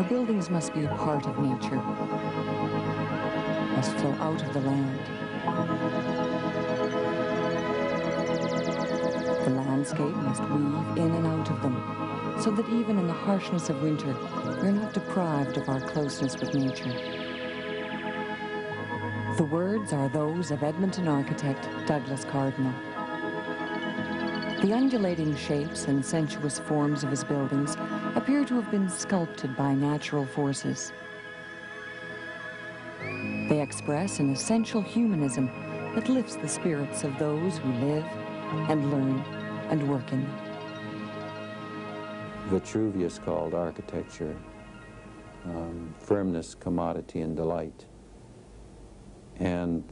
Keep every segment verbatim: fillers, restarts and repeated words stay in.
Our buildings must be a part of nature, must flow out of the land. The landscape must weave in and out of them, so that even in the harshness of winter, we're not deprived of our closeness with nature. The words are those of Edmonton architect Douglas Cardinal. The undulating shapes and sensuous forms of his buildings appear to have been sculpted by natural forces. They express an essential humanism that lifts the spirits of those who live and learn and work in them. Vitruvius called architecture um, firmness, commodity, and delight. And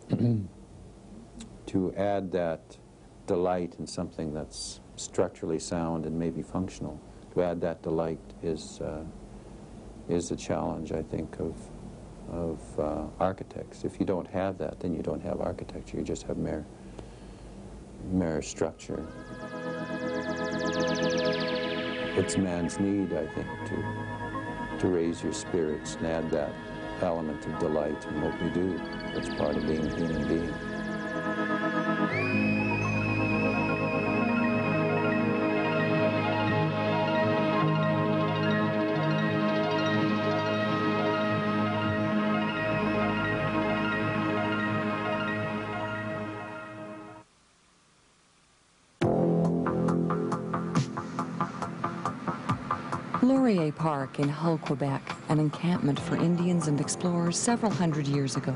to add that delight in something that's structurally sound and maybe functional, to add that delight is uh, is a challenge, I think, of of uh, architects. If you don't have that, then you don't have architecture. You just have mere mere structure. It's man's need, I think, to to raise your spirits and add that element of delight in what we do. It's part of being a human being. Laurier Park in Hull, Quebec, an encampment for Indians and explorers several hundred years ago.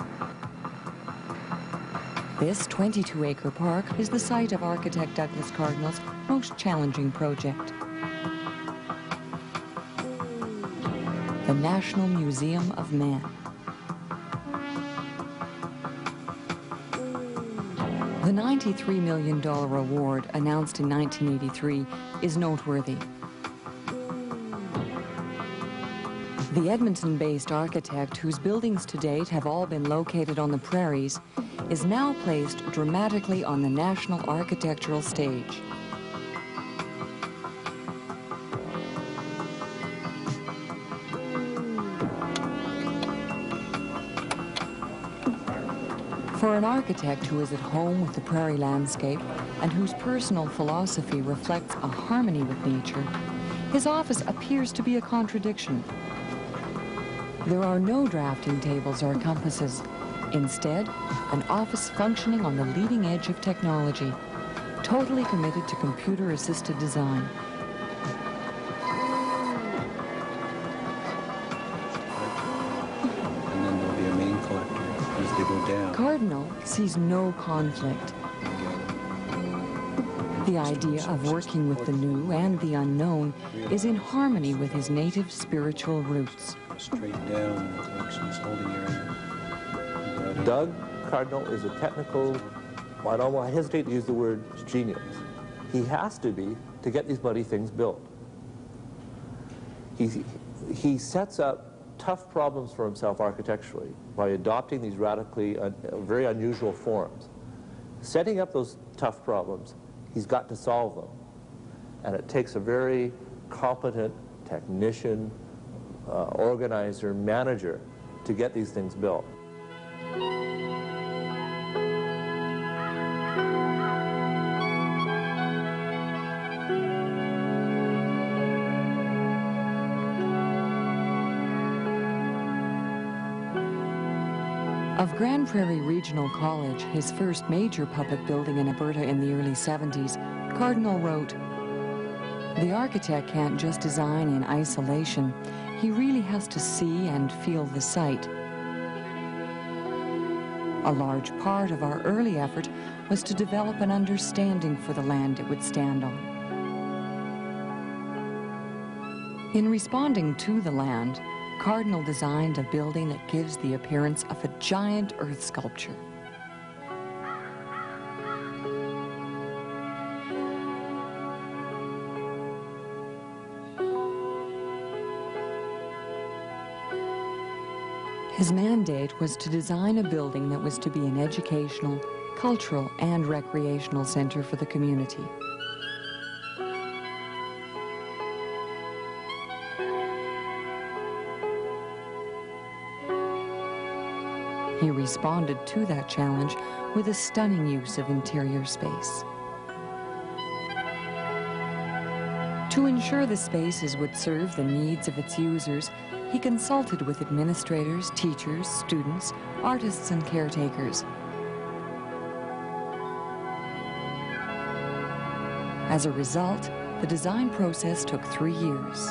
This twenty-two acre park is the site of architect Douglas Cardinal's most challenging project, the National Museum of Man. The ninety-three million dollar award, announced in nineteen eighty-three, is noteworthy. The Edmonton-based architect, whose buildings to date have all been located on the prairies, is now placed dramatically on the national architectural stage. For an architect who is at home with the prairie landscape and whose personal philosophy reflects a harmony with nature, his office appears to be a contradiction. There are no drafting tables or compasses. Instead, an office functioning on the leading edge of technology, totally committed to computer-assisted design. And then there'll be a main collector as they go down. Cardinal sees no conflict. The idea of working with the new and the unknown is in harmony with his native spiritual roots. Straight down in the collections, holding area. Doug Cardinal is a technical, well, I don't want, I hesitate to use the word genius. He has to be to get these bloody things built. He, he sets up tough problems for himself architecturally by adopting these radically, uh, very unusual forms. Setting up those tough problems, he's got to solve them. And it takes a very competent technician, uh, organizer, manager to get these things built. Of Grand Prairie Regional College, his first major public building in Alberta in the early seventies, Cardinal wrote, "The architect can't just design in isolation. He really has to see and feel the site." A large part of our early effort was to develop an understanding for the land it would stand on. In responding to the land, Cardinal designed a building that gives the appearance of a giant earth sculpture. His mandate was to design a building that was to be an educational, cultural, and recreational center for the community. He responded to that challenge with a stunning use of interior space. To ensure the spaces would serve the needs of its users, he consulted with administrators, teachers, students, artists, and caretakers. As a result, the design process took three years.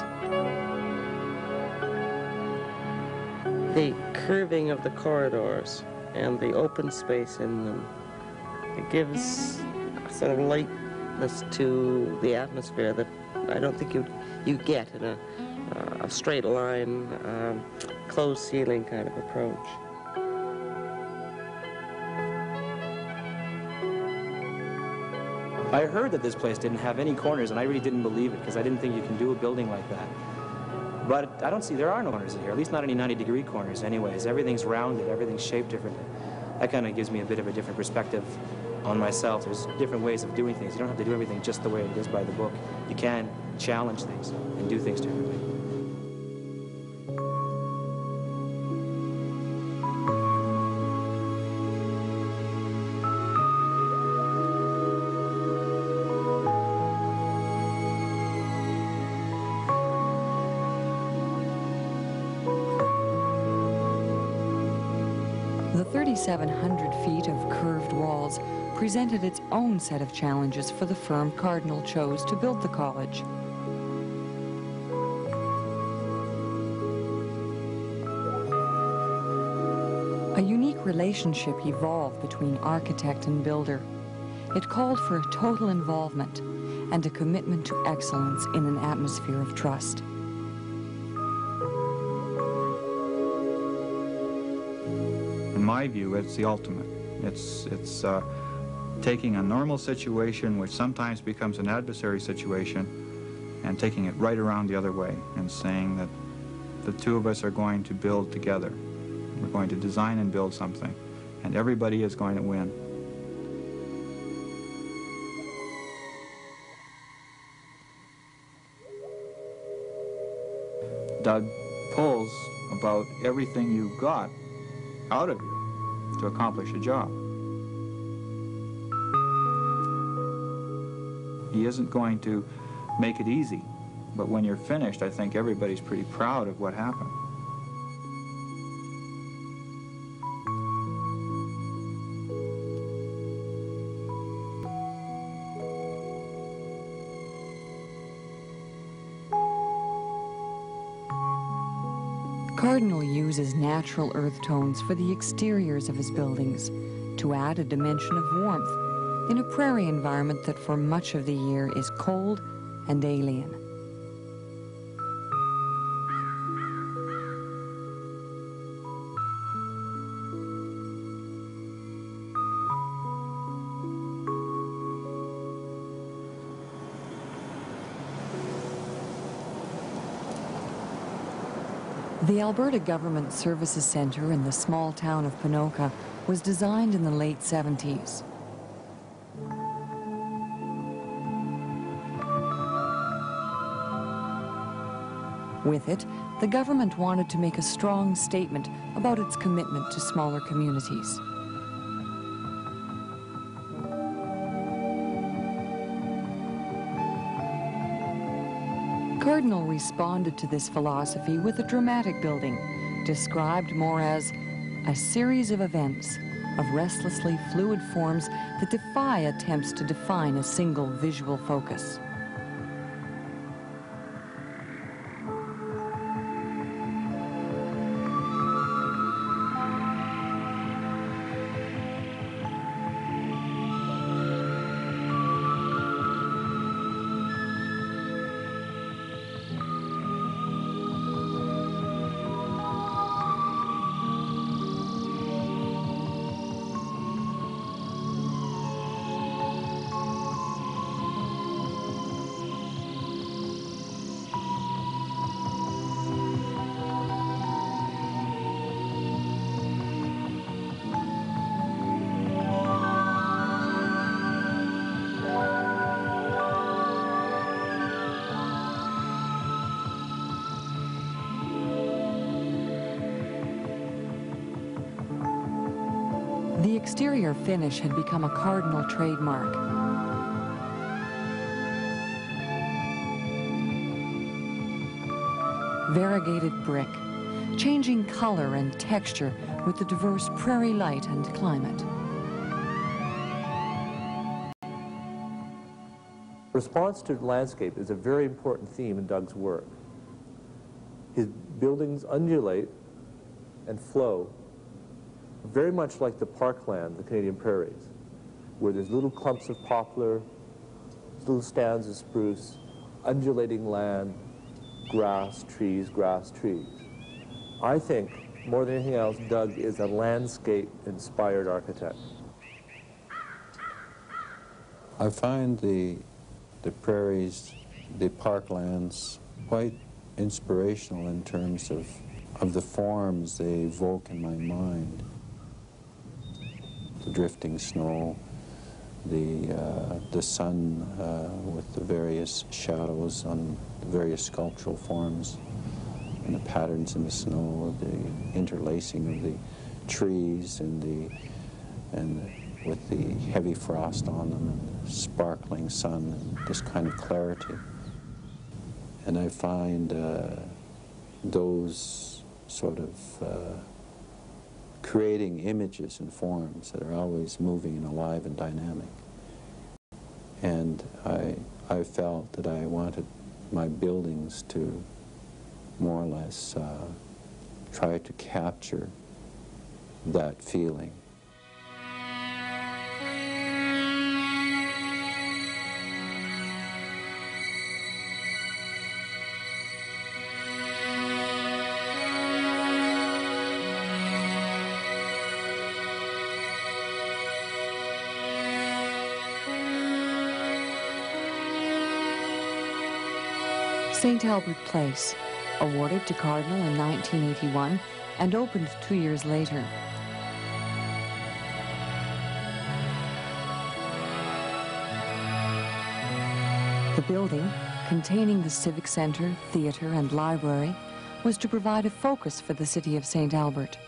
The curving of the corridors and the open space in them, it gives a sort of lightness to the atmosphere that I don't think you you get in a, uh, a straight line, um, closed ceiling kind of approach. I heard that this place didn't have any corners, and I really didn't believe it, because I didn't think you can do a building like that. But I don't see, there are no corners in here, at least not any ninety degree corners anyways. Everything's rounded, everything's shaped differently. That kind of gives me a bit of a different perspective on myself. There's different ways of doing things. You don't have to do everything just the way it is by the book. You can challenge things and do things differently. The thirty-seven hundred feet of curved walls presented its own set of challenges for the firm Cardinal chose to build the college. A unique relationship evolved between architect and builder. It called for a total involvement and a commitment to excellence in an atmosphere of trust. In my view, it's the ultimate. It's, it's uh, taking a normal situation, which sometimes becomes an adversary situation, and taking it right around the other way and saying that the two of us are going to build together. We're going to design and build something, and everybody is going to win. Doug pulls about everything you've got out of you to accomplish a job. He isn't going to make it easy, but when you're finished, I think everybody's pretty proud of what happened. Cardinal uses natural earth tones for the exteriors of his buildings to add a dimension of warmth in a prairie environment that for much of the year is cold and alien. The Alberta Government Services Centre in the small town of Ponoka was designed in the late seventies. With it, the government wanted to make a strong statement about its commitment to smaller communities. Cardinal responded to this philosophy with a dramatic building, described more as a series of events of restlessly fluid forms that defy attempts to define a single visual focus. exterior finish had become a cardinal trademark. Variegated brick, changing color and texture with the diverse prairie light and climate. Response to landscape is a very important theme in Doug's work. His buildings undulate and flow very much like the parkland, the Canadian prairies, where there's little clumps of poplar, little stands of spruce, undulating land, grass, trees, grass, trees. I think, more than anything else, Doug is a landscape-inspired architect. I find the, the prairies, the parklands, quite inspirational in terms of, of the forms they evoke in my mind. The drifting snow, the, uh, the sun uh, with the various shadows on the various sculptural forms, and the patterns in the snow, the interlacing of the trees and the, and with the heavy frost on them, and the sparkling sun, and this kind of clarity. And I find uh, those sort of uh, creating images and forms that are always moving and alive and dynamic. And I, I felt that I wanted my buildings to more or less uh, try to capture that feeling. Saint Albert Place, awarded to Cardinal in nineteen eighty-one and opened two years later. The building, containing the Civic Center, theater, and library, was to provide a focus for the city of Saint Albert.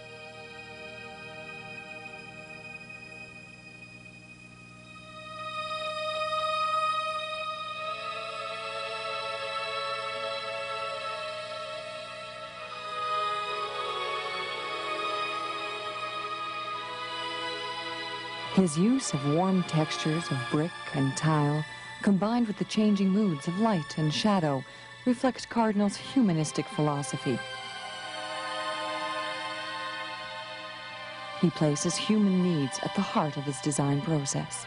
His use of warm textures of brick and tile, combined with the changing moods of light and shadow, reflect Cardinal's humanistic philosophy. He places human needs at the heart of his design process.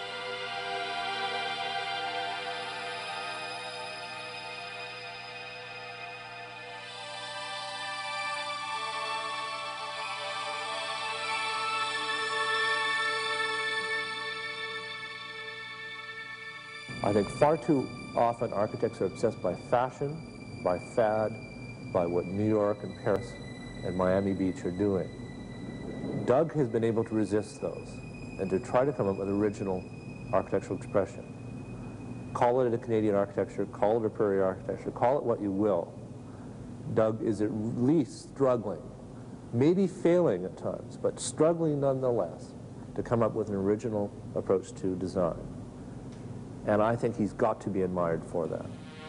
I think far too often architects are obsessed by fashion, by fad, by what New York and Paris and Miami Beach are doing. Doug has been able to resist those and to try to come up with original architectural expression. Call it a Canadian architecture, call it a prairie architecture, call it what you will. Doug is at least struggling, maybe failing at times, but struggling nonetheless to come up with an original approach to design. And I think he's got to be admired for that.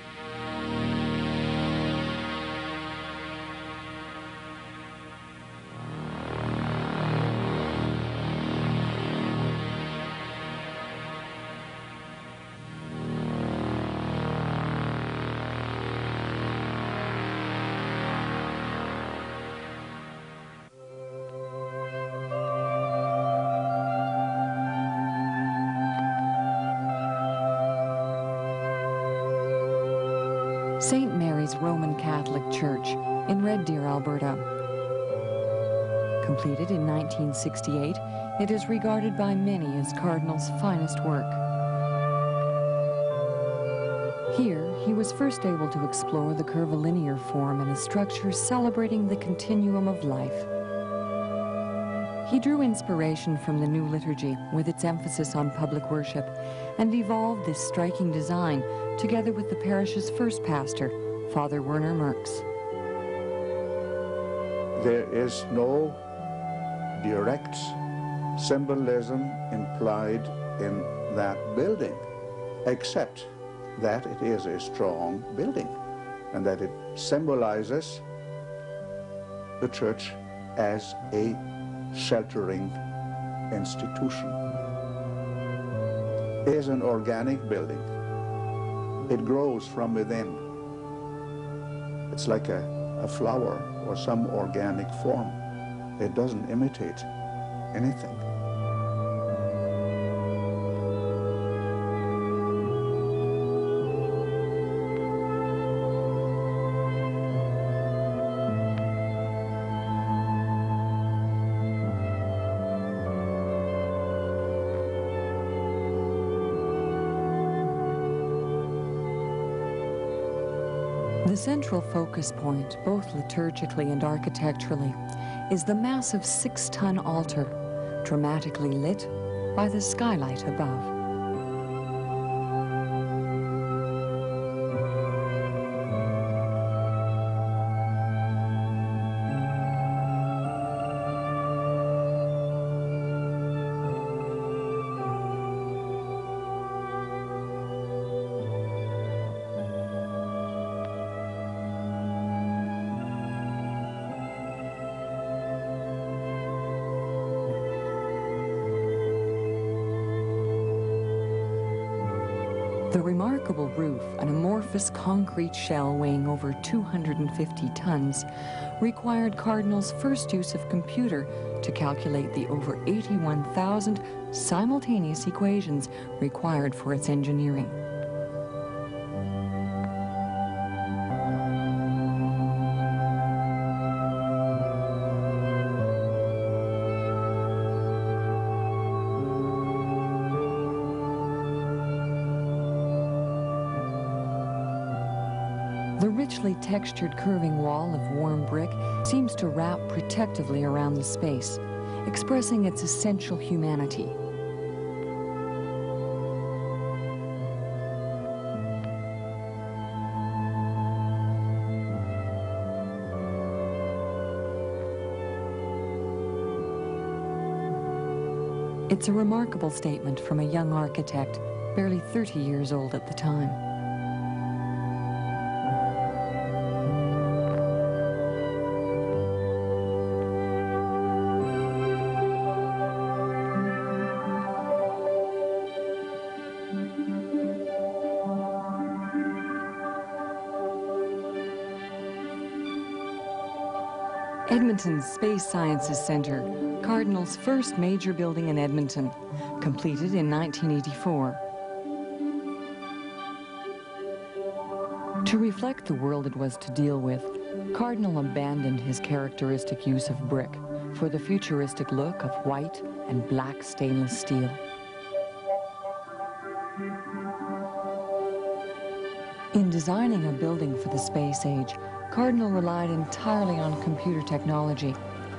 Saint Mary's Roman Catholic Church in Red Deer, Alberta. Completed in nineteen sixty-eight, it is regarded by many as Cardinal's finest work. Here, he was first able to explore the curvilinear form in a structure celebrating the continuum of life. He drew inspiration from the new liturgy with its emphasis on public worship and evolved this striking design together with the parish's first pastor, Father Werner Merks. There is no direct symbolism implied in that building, except that it is a strong building and that it symbolizes the church as a sheltering institution. It is an organic building. It grows from within. It's like a, a flower or some organic form. It doesn't imitate anything. The central focus point, both liturgically and architecturally, is the massive six-ton altar, dramatically lit by the skylight above. The remarkable roof, an amorphous concrete shell weighing over two hundred fifty tons, required Cardinal's first use of computer to calculate the over eighty-one thousand simultaneous equations required for its engineering. The richly textured curving wall of warm brick seems to wrap protectively around the space, expressing its essential humanity. It's a remarkable statement from a young architect, barely thirty years old at the time. Edmonton's Space Sciences Centre, Cardinal's first major building in Edmonton, completed in nineteen eighty-four. To reflect the world it was to deal with, Cardinal abandoned his characteristic use of brick for the futuristic look of white and black stainless steel. In designing a building for the space age, Cardinal relied entirely on computer technology.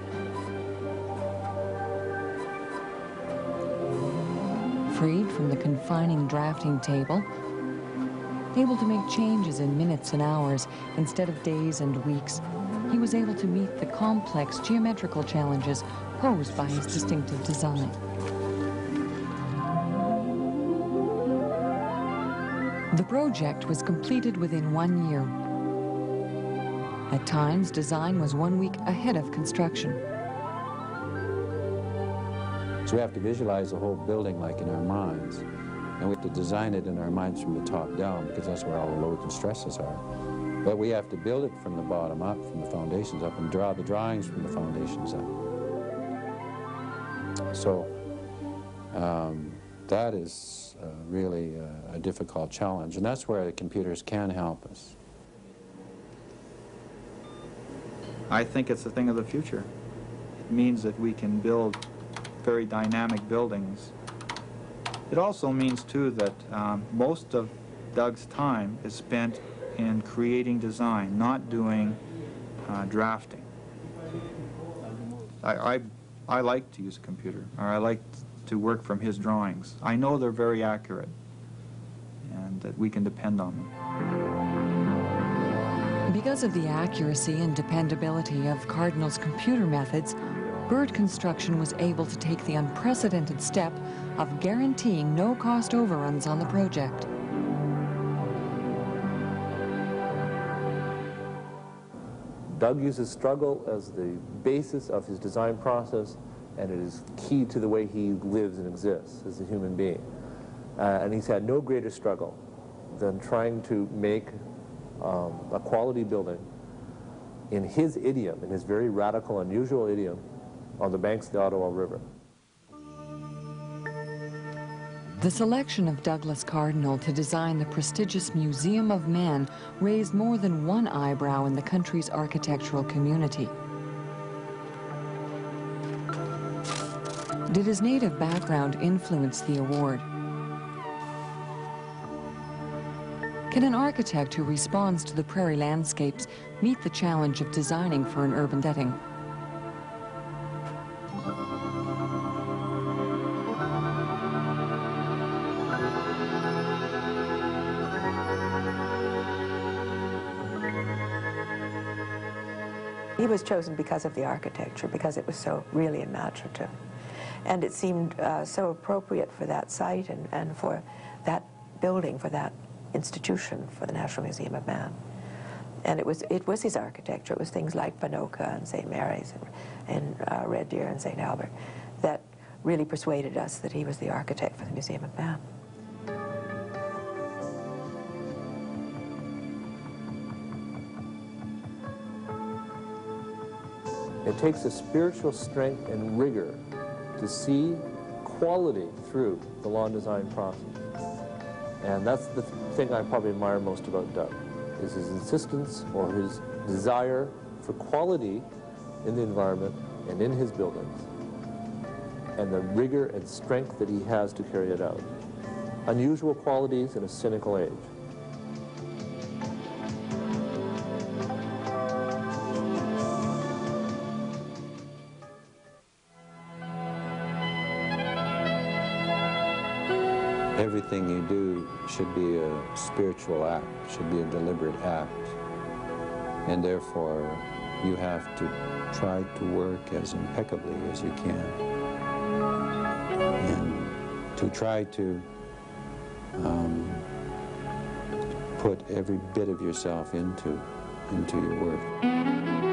Freed from the confining drafting table, able to make changes in minutes and hours instead of days and weeks, he was able to meet the complex geometrical challenges posed by his distinctive design. The project was completed within one year. At times, design was one week ahead of construction. So we have to visualize the whole building like in our minds, and we have to design it in our minds from the top down, because that's where all the loads and stresses are. But we have to build it from the bottom up, from the foundations up, and draw the drawings from the foundations up. So um, that is uh, really uh, a difficult challenge, and that's where the computers can help us. I think it's a thing of the future. It means that we can build very dynamic buildings. It also means, too, that um, most of Doug's time is spent in creating design, not doing uh, drafting. I, I, I like to use a computer, or I like to work from his drawings. I know they're very accurate, and that we can depend on them. Because of the accuracy and dependability of Cardinal's computer methods, Bird Construction was able to take the unprecedented step of guaranteeing no cost overruns on the project. Doug uses struggle as the basis of his design process, and it is key to the way he lives and exists as a human being. Uh, and he's had no greater struggle than trying to make um, a quality building in his idiom, in his very radical, unusual idiom, on the banks of the Ottawa River. The selection of Douglas Cardinal to design the prestigious Museum of Man raised more than one eyebrow in the country's architectural community. Did his native background influence the award? Can an architect who responds to the prairie landscapes meet the challenge of designing for an urban setting? He was chosen because of the architecture, because it was so really imaginative. And it seemed uh, so appropriate for that site and, and for that building, for that institution, for the National Museum of Man. And it was, it was his architecture. It was things like Panoka and Saint Mary's and, and uh, Red Deer and Saint Albert that really persuaded us that he was the architect for the Museum of Man. It takes a spiritual strength and rigor to see quality through the lawn design process. And that's the thing I probably admire most about Doug, is his insistence or his desire for quality in the environment and in his buildings, and the rigor and strength that he has to carry it out. Unusual qualities in a cynical age. Everything you do should be a spiritual act, should be a deliberate act. And therefore, you have to try to work as impeccably as you can. And to try to um, put every bit of yourself into, into your work.